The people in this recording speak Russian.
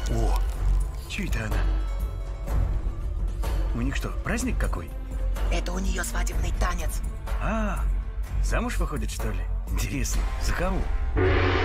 О, чё это она? У них что, праздник какой? Это у нее свадебный танец. А, замуж выходит, что ли? Интересно, за кого?